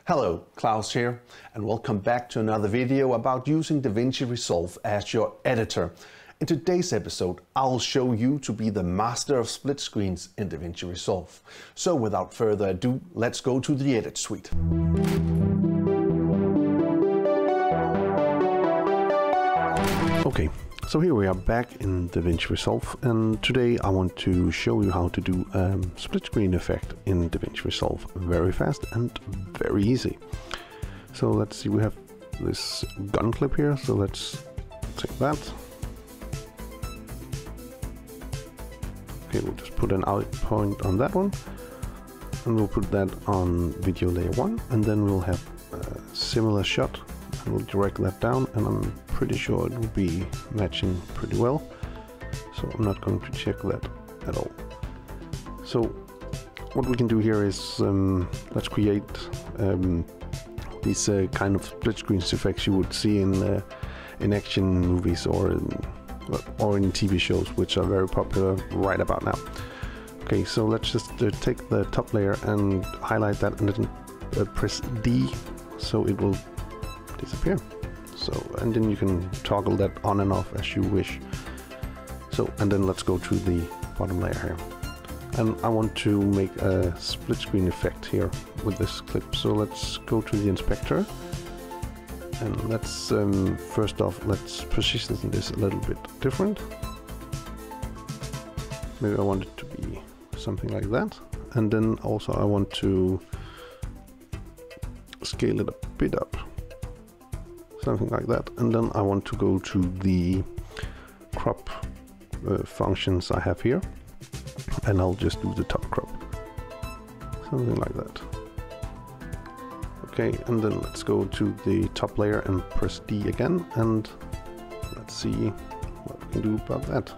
Hello, Klaus here, and welcome back to another video about using DaVinci Resolve as your editor. In today's episode, I'll show you to be the master of split screens in DaVinci Resolve. So without further ado, let's go to the edit suite. Okay, so here we are back in DaVinci Resolve, and today I want to show you how to do a split screen effect in DaVinci Resolve very fast and very easy. So let's see, we have this gun clip here, so let's take that. Okay, we'll just put an out point on that one, and we'll put that on video layer 1, and then we'll have a similar shot, and we'll drag that down, and I'm pretty sure it will be matching pretty well, so I'm not going to check that at all. So what we can do here is let's create these kind of split screen effects you would see in action movies or in TV shows, which are very popular right about now. Okay, so let's just take the top layer and highlight that, and then press D so it will disappear. So, and then you can toggle that on and off as you wish. So, and then let's go to the bottom layer here. And I want to make a split screen effect here with this clip. So let's go to the inspector. And let's, first off, let's position this a little bit different. Maybe I want it to be something like that. And then also I want to scale it a bit up. Something like that, and then I want to go to the crop functions I have here, and I'll just do the top crop, something like that. Okay, and then let's go to the top layer and press D again, and let's see what we can do about that.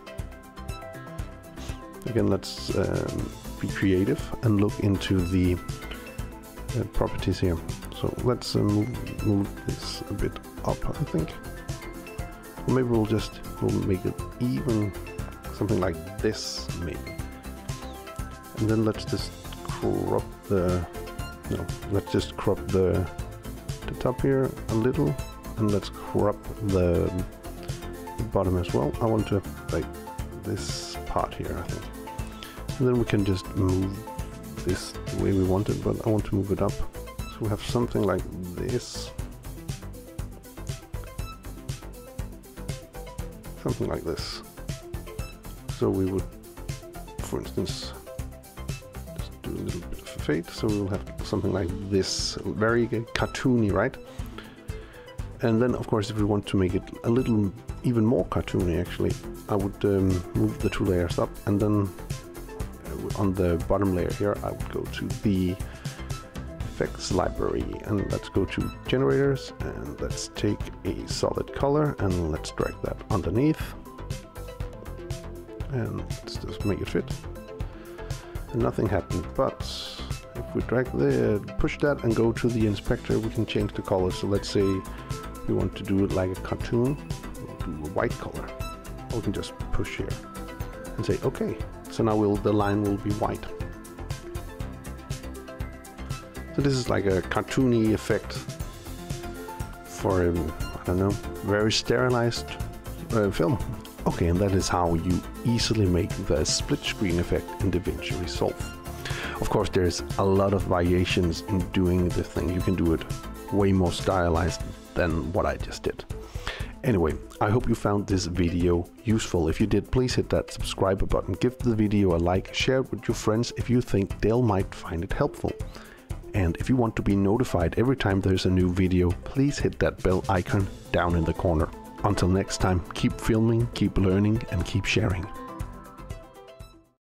Again, let's be creative and look into the properties here. So let's move this a bit up, I think. Or maybe we'll make it even, something like this, maybe. And then let's just crop let's just crop the top here a little, and let's crop the bottom as well. I want to have like this part here, I think. And then we can just move this the way we want it, but I want to move it up. So we have something like this. Something like this. So we would, for instance, just do a little bit of a fade. So we'll have something like this, very cartoony, right? And then, of course, if we want to make it a little even more cartoony, actually, I would move the two layers up, and then on the bottom layer here, I would go to the effects library, and let's go to generators, and let's take a solid color and let's drag that underneath, and let's just make it fit. And nothing happened, but if we push that and go to the inspector, we can change the color. So let's say we want to do it like a cartoon, we'll do a white color. Or we can just push here and say okay, so now the line will be white. So this is like a cartoony effect for I don't know, very sterilized film. Okay, and that is how you easily make the split screen effect in DaVinci Resolve. Of course, there's a lot of variations in doing the thing. You can do it way more stylized than what I just did. Anyway, I hope you found this video useful. If you did, please hit that subscribe button, give the video a like, share it with your friends if you think they might find it helpful. And if you want to be notified every time there's a new video, please hit that bell icon down in the corner. Until next time, keep filming, keep learning, and keep sharing.